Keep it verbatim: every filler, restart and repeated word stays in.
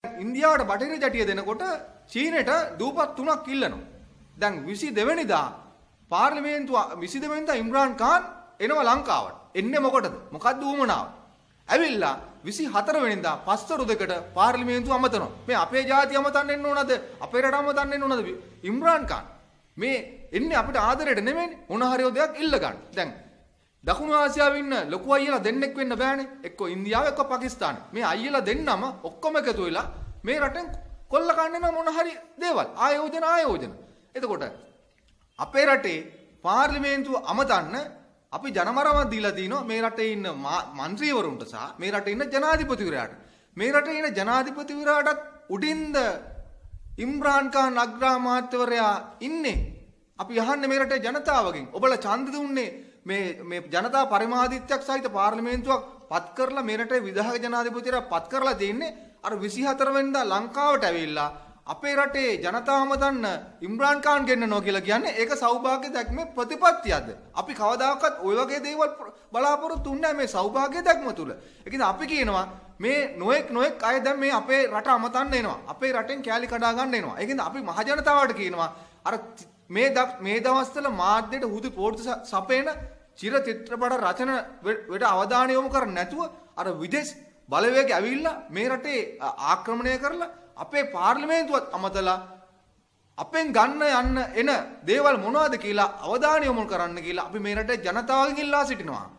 ඉන්දියාවට බටහිර ජටිය දෙනකොට චීනෙට දූපත් තුනක් ඉල්ලනවා. දැන් විසිදෙවෙනි වෙනිදා පාර්ලිමේන්තුව විසිදෙවෙනි වෙනිදා ඉම්රාන් ખાන් එනවා ලංකාවට. එන්නේ මොකටද? මොකක්ද ඌමනාව? ඇවිල්ලා විසිහතර වෙනිදා පස්තරු දෙකට පාර්ලිමේන්තුව අමතනවා. මේ අපේ ජාතිය අමතන්න එන්න ඕනද? අපේ රට අමතන්න එන්න ඕනද? ඉම්රාන් ખાන් මේ එන්නේ අපිට ආදරයට නෙමෙයිනේ. මොන හරි දෙයක් ඉල්ල ගන්න. දැන් දකුණු ආසියාවේ ඉන්න ලොකු අයියලා දෙන්නෙක් වෙන්න බෑනේ. එක්ක ඉන්දියාව එක්ක පාකිස්තාන. මේ අයියලා දෙන්නම ඔක්කොම එකතු වෙලා මේ රටෙන් කොල්ල කන්නේ නම් මොන හරි දේවල්. ආයෝජන ආයෝජන. එතකොට අපේ රටේ පාර්ලිමේන්තුව අමතන්න අපි ජනමරමක් දීලා තිනවා මේ රටේ ඉන්න മന്ത്രിවරුන්ට සහ මේ රටේ ඉන්න ජනාධිපතිවරයාට. මේ රටේ ඉන්න ජනාධිපතිවරයාටත් උඩින්ද ඉම්රාන් ખાන් අග්‍රාමාත්‍යවරයා ඉන්නේ. අපි අහන්නේ මේ රටේ ජනතාවගෙන්. ඔබලා ඡන්ද දුන්නේ මේ මේ ජනතා පරිමාදිත්‍යක් සහිත පාර්ලිමේන්තුවක් පත් කරලා මේ රටේ විධායක ජනාධිපතිවරයා පත් කරලා තින්නේ අර විසිහතර වෙනිදා ලංකාවට ඇවිල්ලා අපේ රටේ ජනතාවම දන්න ඉම්රාන් ખાන් ගෙන්නනවා කියලා කියන්නේ ඒක සෞභාග්‍ය දැක්මේ ප්‍රතිපත්තියක්ද? අපි කවදාකවත් ওই වගේ දේවල් බලාපොරොත්තු වෙන්නේ නැහැ මේ සෞභාග්‍ය දැක්ම තුල. ඒකද අපි කියනවා මේ නොඑක් නොඑක් අය දැන් මේ අපේ රට අමතන්න එනවා. අපේ රටෙන් කෑලි කඩා ගන්න එනවා. ඒකද අපි මහ ජනතාවට කියනවා අර මේ මේ දවස්වල මාධ්‍යයට හුදු පොර්තු සපේන චිර චිත්‍රපට රචන වලට අවධානය යොමු කරන්නේ නැතුව අර විදේශ බලවේග ඇවිල්ලා මේ රටේ ආක්‍රමණය කරලා අපේ පාර්ලිමේන්තුවත් අමතලා අපෙන් ගන්න යන්න එන දේවල් මොනවද කියලා අවධානය යොමු කරන්න කියලා අපි මේ රටේ ජනතාවගෙන් ඉල්ලා සිටිනවා.